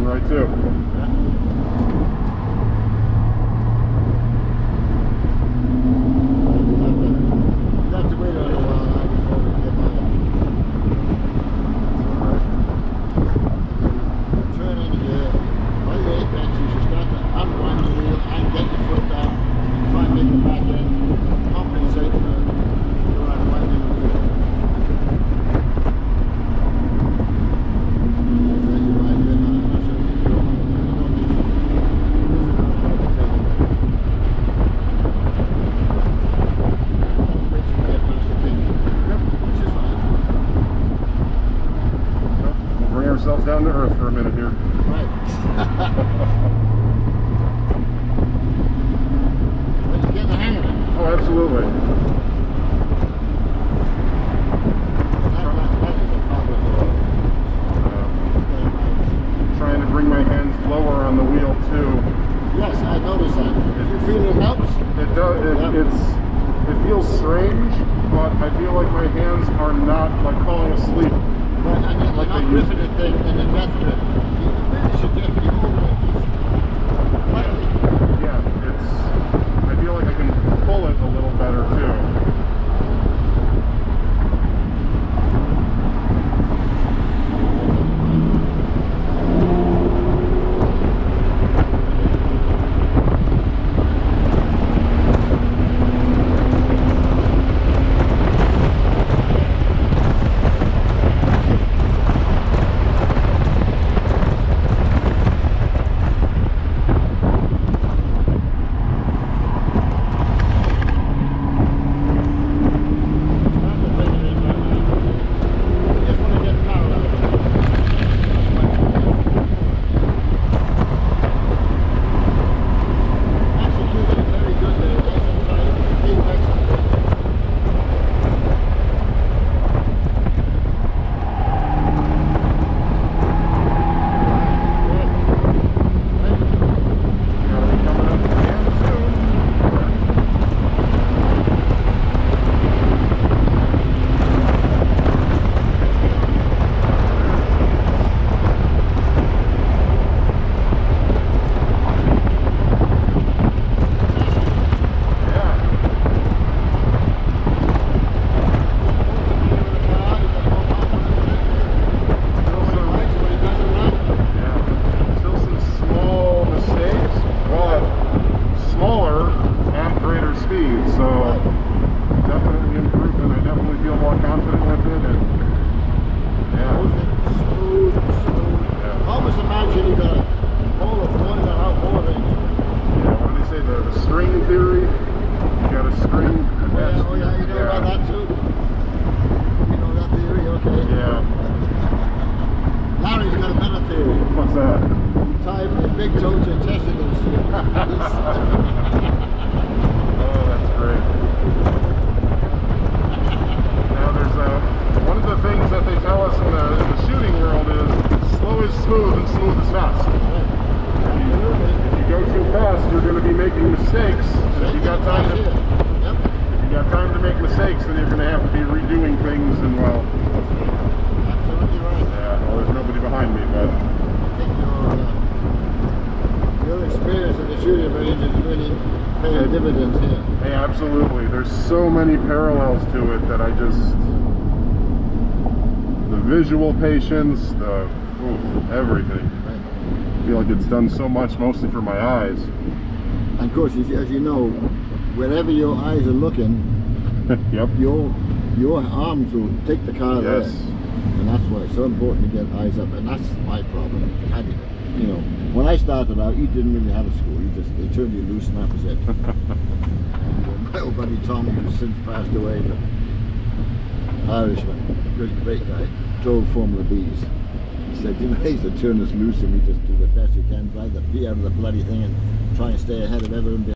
right too. You have to wait a little while now before we get by. Turn in here. By the apex, you should start to unwind the wheel and get your foot down. Try and make the back end compensate for unwinding the wheel. Ourselves down to earth for a minute here. Right. But you get the hang of it. Oh, absolutely. Trying to bring my hands lower on the wheel too. Yes, I noticed that. You feel it helps? It does. It feels strange, but I feel like my hands are not like falling asleep. But and you're like not ripping the thing in the death grip. You really should get the over it just lightly. Yeah, I feel like I can pull it a little better too. Big toes and testicles. Oh, that's great. Now there's one of the things that they tell us in the shooting world is slow is smooth and smooth is fast. If you go too fast, you're going to be making mistakes. And if you got time to make mistakes, then you're going to have to be redoing things. And well, Absolutely right. Yeah. Well, there's nobody behind me, but. Your experience at the shooting range is really paying dividends here. Hey, absolutely. There's so many parallels to it that I just... The visual patience, everything. Right. I feel like it's done so much, mostly for my eyes. And of course, as you know, wherever your eyes are looking, Yep. your arms will take the car there. Yes. And that's why it's so important to get eyes up. And that's my problem. You know, when I started out, you didn't really have a school. They turned you loose and that was it. And my old buddy Tom, who's since passed away, the Irishman, great guy, drove Formula Bs. He said, you know, he used to turn us loose and we just do the best we can, drive the pee out of the bloody thing and try and stay ahead of everyone behind.